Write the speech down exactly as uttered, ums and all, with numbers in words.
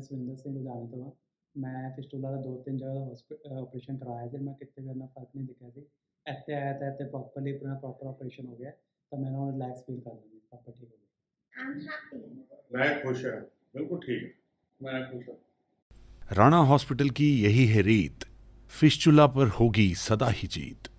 ਜਸਵਿੰਦਰ ਸਿੰਘ ਲੁਧਿਆਣੇ ਤੋਂ ਹਾਂ। ਮੈਂ ਫਿਸਟੂਲਾ ਦਾ ਦੋ ਤਿੰਨ ਜਗ੍ਹਾ ਹੋਸਪੀ ਆਪਰੇਸ਼ਨ ਕਰਵਾਇਆ ਸੀ, ਮੈਂ ਕਿਤੇ ਵੀ ਇੰਨਾ ਫਰਕ ਨਹੀਂ ਦਿਖਿਆ ਸੀ। ਇੱਥੇ ਆਇਆ ਤਾਂ ਇੱਥੇ ਪ੍ਰੋਪਰਲੀ ਆਪਣਾ ਪ੍ਰੋਪਰ ਆਪਰੇਸ਼ਨ ਹੋ ਗਿਆ, ਤਾਂ ਮੈਂ ਹੁਣ ਰਿਲੈਕਸ ਫੀਲ ਕਰ ਲੈਂਦੀ, ਪ੍ਰੋਪਰ ਠੀਕ ਹੋ ਗਿਆ। I'm happy. मैं खुश है, बिल्कुल ठीक है, मैं खुश हूँ। राणा हॉस्पिटल की यही है रीत, फिस्चुला पर होगी सदा ही जीत।